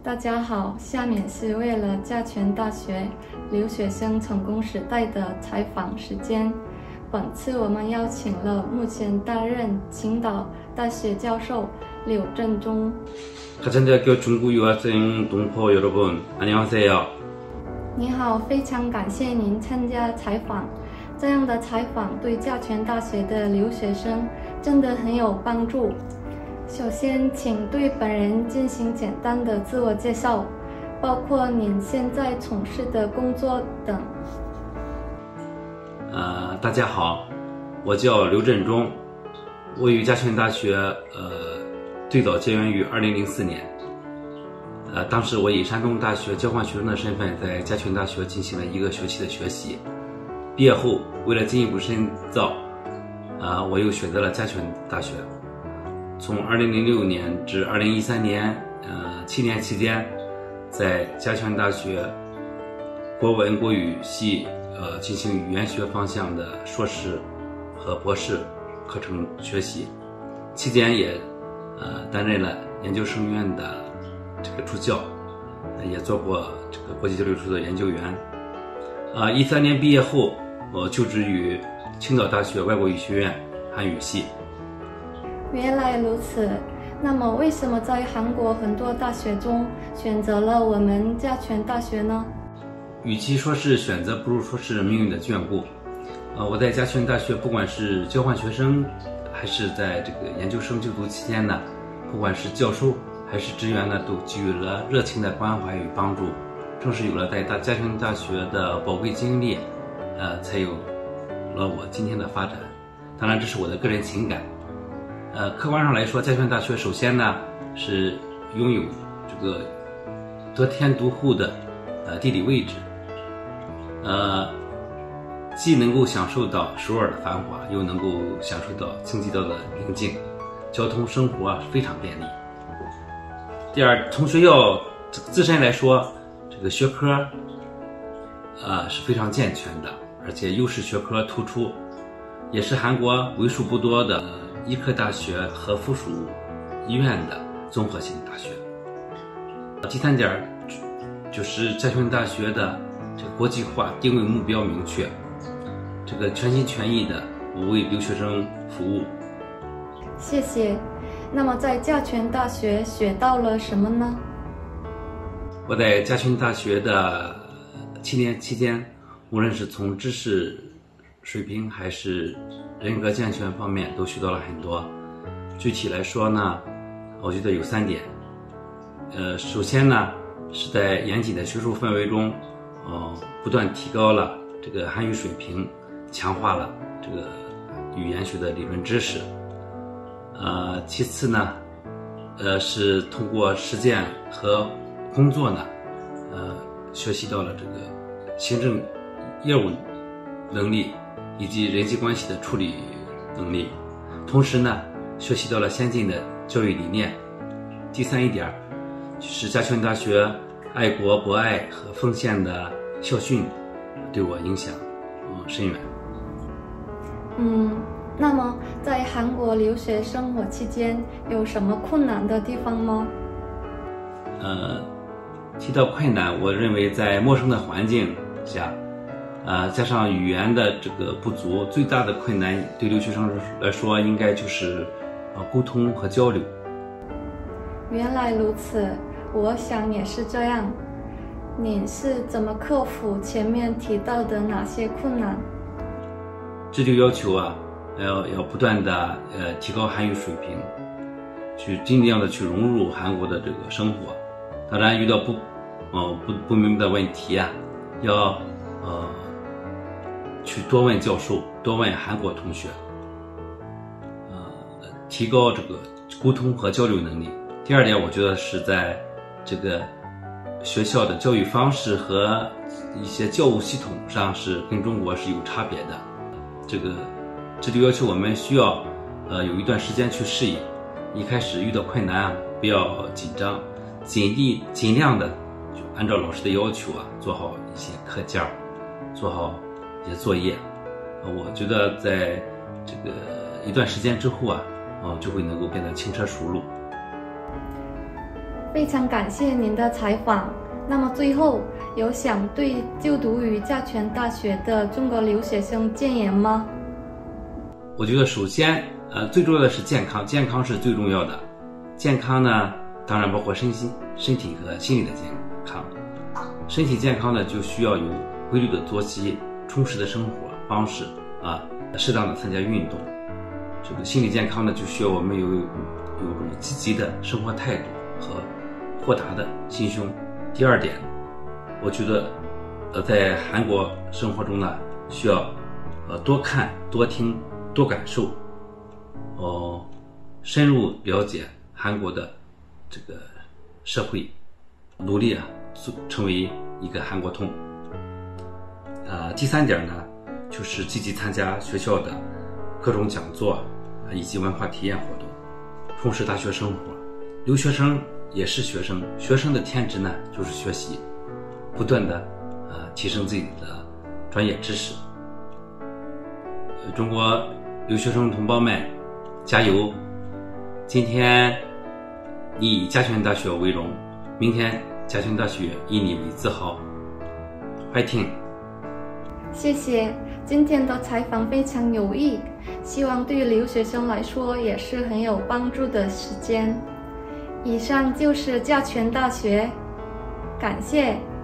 大家好，下面是为了嘉泉大学留学生成功时代的采访时间。本次我们邀请了目前担任青岛大学教授柳振中。 가천대학교 중국유학생 동포 여러분, 안녕하세요. 你好，非常感谢您参加采访。这样的采访对嘉泉大学的留学生真的很有帮助。首先，请对本人进行简单的自我介绍，包括您现在从事的工作等。 大家好，我叫刘振中，我与嘉泉大学最早结缘于2004年。当时我以山东大学交换学生的身份在嘉泉大学进行了1个学期的学习。毕业后，为了进一步深造，我又选择了嘉泉大学。从2006年至2013年，7年期间，在嘉泉大学国文国语系进行语言学方向的硕士和博士课程学习，期间也担任了研究生院的这个助教，也做过这个国际交流处的研究员。13年毕业后，我就职于青岛大学外国语学院汉语系。 原来如此，那么为什么在韩国很多大学中选择了我们嘉泉大学呢？ 与其说是选择，不如说是命运的眷顾。我在嘉泉大学，不管是交换学生，还是在这个研究生就读期间呢，不管是教授还是职员呢，都给予了热情的关怀与帮助。正是有了在嘉泉大学的宝贵经历，才有了我今天的发展。当然，这是我的个人情感。客观上来说，嘉泉大学首先呢是拥有这个得天独厚的地理位置，既能够享受到首尔的繁华，又能够享受到京畿道的宁静，交通生活非常便利。第二，从学校自身来说，这个学科是非常健全的，而且优势学科突出，也是韩国为数不多的医科大学和附属医院的综合性大学。第三点就是嘉泉大学的这个国际化定位目标明确，这个全心全意的为留学生服务。 谢谢。那么在嘉泉大学学到了什么呢？ 我在嘉泉大学的7年期间，无论是从知识水平还是人格健全方面都学到了很多。具体来说呢，我觉得有3点。首先呢，是在严谨的学术氛围中，不断提高了这个韩语水平，强化了这个语言学的理论知识。其次呢，是通过实践和工作呢，学习到了这个行政业务能力以及人际关系的处理能力，同时呢，学习到了先进的教育理念。第三一点就是嘉泉大学爱国博爱和奉献的校训对我影响深远。 那么在韩国留学生活期间有什么困难的地方吗？ 提到困难，我认为在陌生的环境下，加上语言的这个不足，最大的困难对留学生来说，应该就是沟通和交流。 原来如此，我想也是这样。你是怎么克服前面提到的哪些困难？ 这就要求要不断的提高韩语水平，去尽量的去融入韩国的这个生活。当然，遇到不明白的问题要去多问教授，多问韩国同学，提高这个沟通和交流能力。第二点，我觉得是在这个学校的教育方式和一些教务系统上是跟中国是有差别的。这就要求我们需要有一段时间去适应。一开始遇到困难不要紧张，尽量的就按照老师的要求做好一些课件，做好一些作业。我觉得在这个一段时间之后就会能够变得轻车熟路。 非常感谢您的采访。那么最后，有想对就读于嘉泉大学的中国留学生建言吗？ 我觉得首先，最重要的是健康，健康是最重要的。健康呢，当然包括身体和心理的健康。身体健康呢，就需要有规律的作息、充实的生活方式适当的参加运动。这个心理健康呢，就需要我们有积极的生活态度和豁达的心胸。第二点，我觉得在韩国生活中呢，需要多看、多听、多感受，深入了解韩国的这个社会，努力成为一个韩国通。第三点呢，就是积极参加学校的各种讲座以及文化体验活动，充实大学生活。留学生也是学生，学生的天职呢就是学习，不断的提升自己的专业知识。中国留学生同胞们，加油！今天你以嘉泉大学为荣，明天嘉泉大学以你为自豪。Fighting！ 谢谢，今天的采访非常有益，希望对留学生来说也是很有帮助的时间。以上就是嘉泉大学，感谢。